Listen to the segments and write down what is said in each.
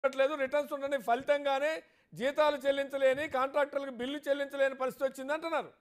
ఉండట్లేదు, రిటర్న్స్ ఉండని ఫలితంగానే జీతాలు చెల్లించలేని, కాంట్రాక్టర్లకు బిల్లు చెల్లించలేని పరిస్థితి వచ్చింది అంటున్నారు.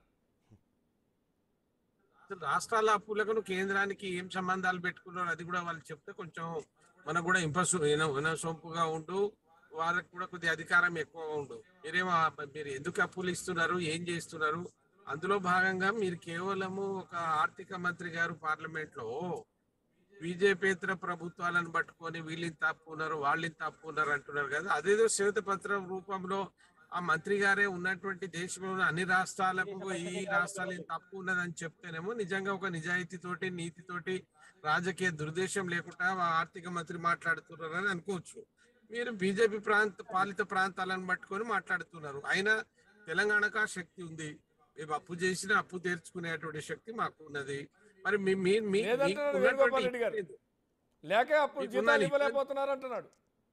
రాష్ట్రాల అప్పులకు కేంద్రానికి ఏం సంబంధాలు పెట్టుకున్నారు అది కూడా వాళ్ళు చెప్తే కొంచెం మనకు కూడా వినసొంపుగా ఉండు, వాళ్ళకి కూడా కొద్దిగా అధికారం ఎక్కువగా ఉండు. మీరు ఎందుకు అప్పులు ఇస్తున్నారు, ఏం చేస్తున్నారు? అందులో భాగంగా మీరు కేవలము ఒక ఆర్థిక మంత్రి గారు పార్లమెంట్ లో బీజేపీతర ప్రభుత్వాలను పట్టుకొని వీళ్ళని తప్పున్నారు, వాళ్ళని తప్పున్నారు అంటున్నారు కదా. అదేదో శ్వేతపత్రం రూపంలో ఆ మంత్రి గారే ఉన్నటువంటి దేశంలో అన్ని రాష్ట్రాలకు ఈ రాష్ట్రాలు తప్పు ఉన్నదని చెప్తేనేమో నిజంగా ఒక నిజాయితీతోటి నీతితోటి రాజకీయ దుర్దేశం లేకుండా ఆర్థిక మంత్రి మాట్లాడుతున్నారని అనుకోవచ్చు. మీరు బీజేపీ పాలిత ప్రాంతాలను పట్టుకొని మాట్లాడుతున్నారు. అయినా తెలంగాణకు ఆ శక్తి ఉంది. మేము అప్పు చేసినా అప్పు తీర్చుకునేటువంటి శక్తి మాకు ఉన్నది. మరి లేదంటున్నారు వేణుగోపాల్ రెడ్డి గారు. లేకే అప్పుడు జీతాలు ఇవ్వలేకపోతున్నారు అంటున్నాడు.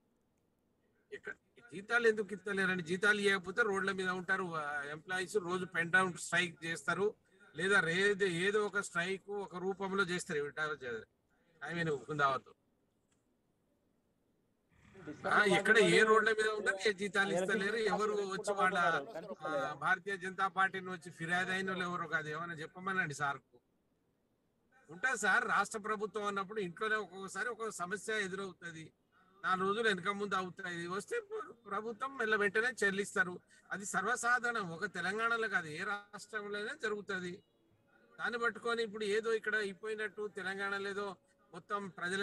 జీతాలు ఎందుకు ఇస్తలేరండి? జీతాలు ఇవ్వకపోతే రోడ్ల మీద ఉంటారు ఎంప్లాయీస్, రోజు పెన్ డౌన్ స్ట్రైక్ చేస్తారు, లేదా ఏదో ఒక స్ట్రైక్ ఒక రూపంలో చేస్తారు. ఐ మీన్ దావత్ ఎక్కడ ఏ రోడ్ల మీద ఉన్నారు, ఏ జీతాలు ఇస్తలేరు, ఎవరు వచ్చి వాళ్ళ భారతీయ జనతా పార్టీని వచ్చి ఫిర్యాదు అయిన వాళ్ళు ఎవరు కాదు. ఏమైనా చెప్పమనండి సార్కు. ఉంటుంది సార్, రాష్ట్ర ప్రభుత్వం అన్నప్పుడు ఇంట్లోనే ఒక్కొక్కసారి ఒక సమస్య ఎదురవుతుంది, 4 రోజులు వెనక ముందు అవుతాయి, వస్తే ప్రభుత్వం వెంటనే చెల్లిస్తారు. అది సర్వసాధారణం, ఒక తెలంగాణలో కాదు ఏ రాష్ట్రంలోనే జరుగుతుంది. దాన్ని పట్టుకొని ఇప్పుడు ఏదో ఇక్కడ అయిపోయినట్టు తెలంగాణలో ఏదో మొత్తం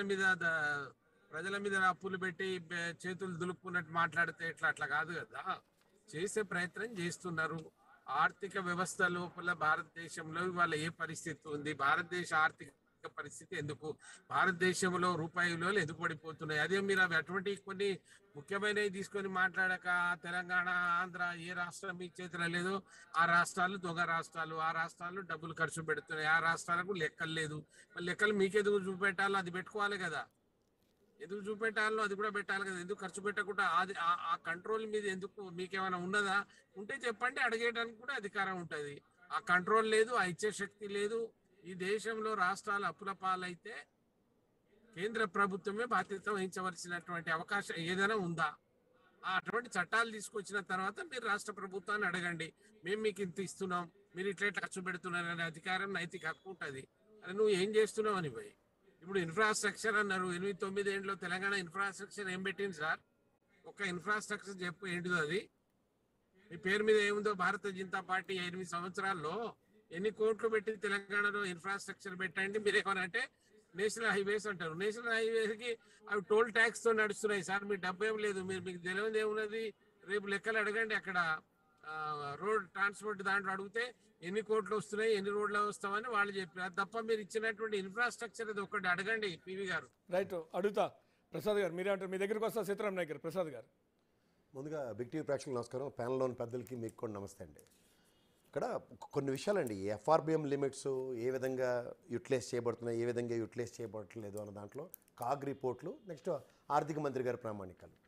ప్రజల మీద అప్పులు పెట్టి చేతులు దులుపుకున్నట్టు మాట్లాడితే అట్లా కాదు కదా. చేసే ప్రయత్నం చేస్తున్నారు. ఆర్థిక వ్యవస్థ లోపల భారతదేశంలో ఇవాళ ఏ పరిస్థితి ఉంది, భారతదేశ ఆర్థిక పరిస్థితి ఎందుకు, భారతదేశంలో రూపాయి విలువలు ఎందుకు పడిపోతున్నాయి, అదే మీరు అవి అటువంటి కొన్ని ముఖ్యమైనవి తీసుకొని మాట్లాడక తెలంగాణ ఆంధ్ర ఏ రాష్ట్రం మీ చేతిలో లేదో ఆ రాష్ట్రాలు దొంగ రాష్ట్రాలు, ఆ రాష్ట్రాలు డబ్బులు ఖర్చు పెడుతున్నాయి, ఆ రాష్ట్రాలకు లెక్కలు లేదు. లెక్కలు మీకెందుకు చూపెట్టాలో అది పెట్టుకోవాలి కదా. ఎందుకు చూపెట్టాలో అది కూడా పెట్టాలి కదా. ఎందుకు ఖర్చు పెట్టకుండా అది ఆ కంట్రోల్ మీద ఎందుకు మీకేమైనా ఉన్నదా? ఉంటే చెప్పండి, అడిగేయడానికి కూడా అధికారం ఉంటుంది. ఆ కంట్రోల్ లేదు, ఆ ఇచ్చే శక్తి లేదు. ఈ దేశంలో రాష్ట్రాలు అప్పుల పాలైతే కేంద్ర ప్రభుత్వమే బాధ్యత వహించవలసినటువంటి అవకాశం ఏదైనా ఉందా? అటువంటి చట్టాలు తీసుకొచ్చిన తర్వాత మీరు రాష్ట్ర ప్రభుత్వాన్ని అడగండి, మేము మీకు ఇంత ఇస్తున్నాం, మీరు ఇట్లా ఖర్చు పెడుతున్నారు అనే అధికారం, నైతిక హక్కు ఉంటుంది. అని నువ్వు ఏం చేస్తున్నావు అని పోయి ఇప్పుడు ఇన్ఫ్రాస్ట్రక్చర్ అన్నారు. 8-9 ఏళ్ళలో తెలంగాణ ఇన్ఫ్రాస్ట్రక్చర్ ఏం పెట్టింది సార్? ఒక ఇన్ఫ్రాస్ట్రక్చర్ చెప్పు, ఏంటిదో అది? మీ పేరు మీద ఏముందో? భారతీయ జనతా పార్టీ 8 సంవత్సరాల్లో ఎన్ని కోట్లు పెట్టి తెలంగాణలో ఇన్ఫ్రాస్ట్రక్చర్ పెట్టండి. మీరు ఏమనంటే నేషనల్ హైవేస్ అంటారు. నేషనల్ హైవేస్ కి అవి టోల్ ట్యాక్స్ తో నడుస్తున్నాయి సార్. మీ డబ్బు ఏం లేదు, మీకు తెలియదు ఏమున్నది. రేపు లెక్కలు అడగండి అక్కడ రోడ్ ట్రాన్స్పోర్ట్ దాంట్లో అడిగితే ఎన్ని కోట్లు వస్తున్నాయి, ఎన్ని రోడ్లు వస్తామని వాళ్ళు చెప్పారు. అది తప్ప మీరు ఇచ్చినటువంటి ఇన్ఫ్రాస్ట్రక్చర్ అది ఒకటి అడగండి పివి గారు. రైట్, అడుగుతా ప్రసాద్ గారు. మీరే అంటారు, మీ దగ్గరికి వస్తా సీతారాం నాయక్ గారు. ప్రసాద్ గారు, ముందుగా బిగ్ టీవీ ప్రేక్షకులకు నమస్కారం, ప్యానల్లోని పెద్దలకి మీకు కూడా నమస్తే అండి. ఇక్కడ కొన్ని విషయాలండి, ఎఫ్ఆర్బిఎం లిమిట్స్ ఏ విధంగా యూటిలైజ్ చేయబడుతున్నాయి, ఏ విధంగా యూటిలైజ్ చేయబడట్లేదు అన్న దాంట్లో కాగ్ రిపోర్ట్లు, నెక్స్ట్ ఆర్థిక మంత్రి గారి ప్రామాణికాలు.